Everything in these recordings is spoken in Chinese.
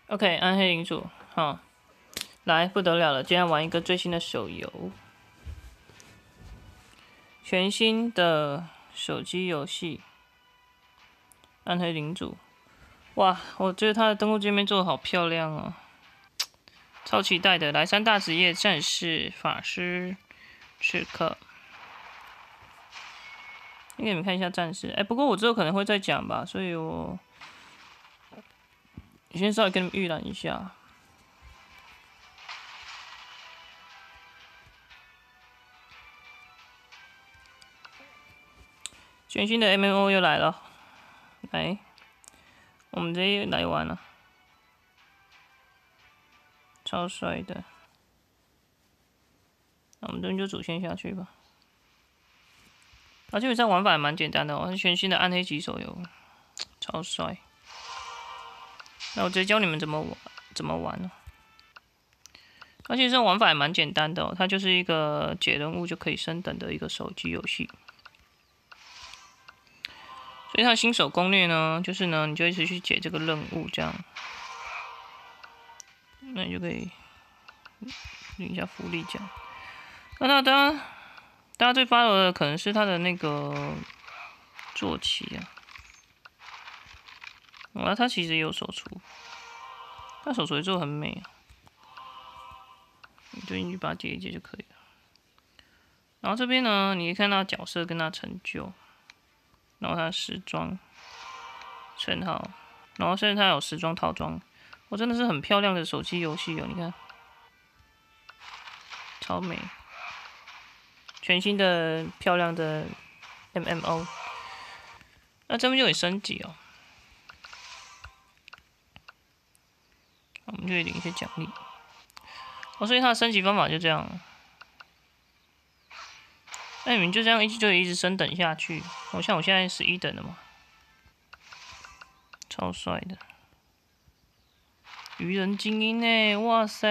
OK，暗黑领主，好，来不得了了，今天玩一个最新的手游，全新的手机游戏《暗黑领主》。哇，我觉得它的登录界面做的好漂亮哦，超期待的！来3大职业：战士、法师、刺客。给你们看一下战士，不过我之后可能会再讲吧，所以我先稍微跟你们预览一下。全新的 MMO 又来了，来，我们直接来玩了，超帅的。那我们这边就主线下去吧。基本上玩法也蛮简单的哦，是全新的暗黑级手游，超帅。那我直接教你们怎么玩哦。而且这玩法也蛮简单的哦，它就是一个解任务就可以升等的一个手机游戏。所以它的新手攻略呢，就是呢，你就一直去解这个任务，这样，那你就可以领一下福利奖。那大家最 follow 的可能是它的那个坐骑啊。它其实也有手厨，它手厨也做得很美啊。你就进去把它解一解就可以了。然后这边呢，你可以看到角色跟它成就，然后它的时装、称号，然后甚至它有时装套装。真的是很漂亮的手机游戏哦，你看，超美，全新的漂亮的 MMO。那这边就可以升级哦，我们就可以领一些奖励。所以它的升级方法就这样。那你们就这样一直升等下去。像我现在11等了嘛，超帅的，愚人精英呢，哇塞！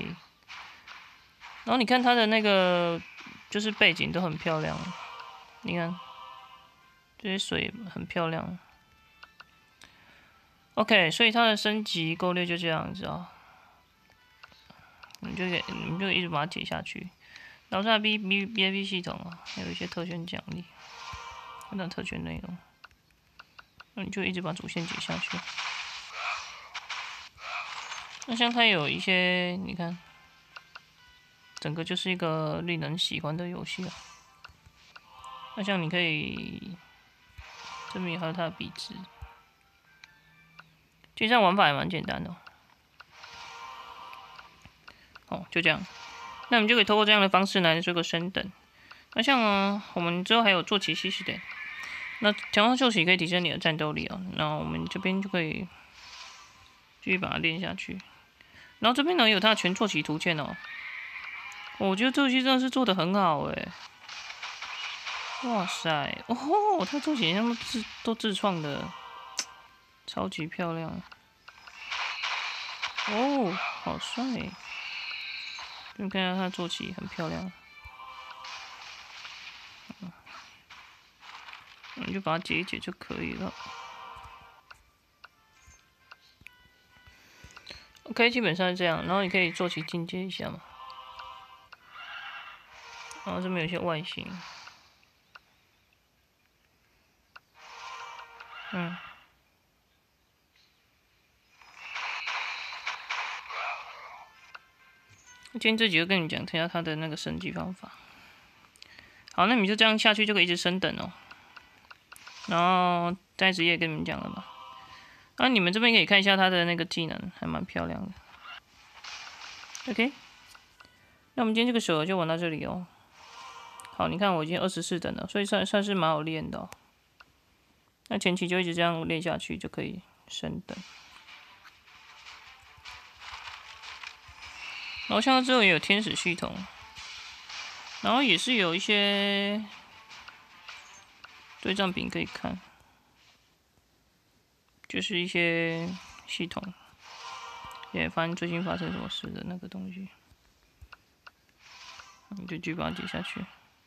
然后你看它的那个就是背景都很漂亮，你看这些水很漂亮。OK， 所以它的升级攻略就这样子啊，你们就一直把它解下去。然后它的 VIP 系统啊，还有一些特权奖励，那特权内容，那你就一直把主线解下去。那像它有一些，你看，整个就是一个令人喜欢的游戏啊。那像你可以，这边还有它的壁纸，其实这样玩法也蛮简单的哦。就这样，那我们就可以透过这样的方式来做个升等。那像我们之后还有坐骑系的，那强化坐骑可以提升你的战斗力哦。那我们这边就可以继续把它练下去。然后这边呢有它的全坐骑图鉴哦，我觉得这游戏真的是做的很好哎。哇塞，哦，它坐骑像都自创的，超级漂亮。哦，好帅！你看一下它坐骑很漂亮。你就把它解一解就可以了。OK， 基本上是这样。然后你可以坐骑进阶一下嘛。然后这边有一些外形，今天这集就跟你讲一下它的那个升级方法。好，那你就这样下去就可以一直升等哦。然后在职业跟你们讲了嘛。那你们这边可以看一下它的那个技能，还蛮漂亮的。OK， 那我们今天这个手游就玩到这里哦。好，你看我已经24等了，所以算是蛮好练的哦。那前期就一直这样练下去，就可以升等。然后像之后也有天使系统，然后也是有一些对战饼可以看，就是一些系统，也翻最近发生什么事的那个东西，你就继续把它解下去。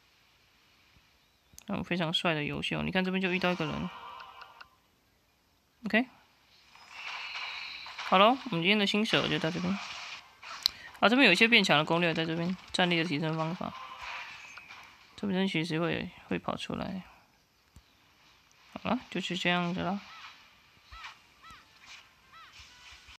那种非常帅的游戏哦，你看这边就遇到一个人 ，OK。 好了，我们今天的新手就到这边。啊，这边有一些变强的攻略在这边，战力的提升方法，这边其实会跑出来。好了，就是这样子了。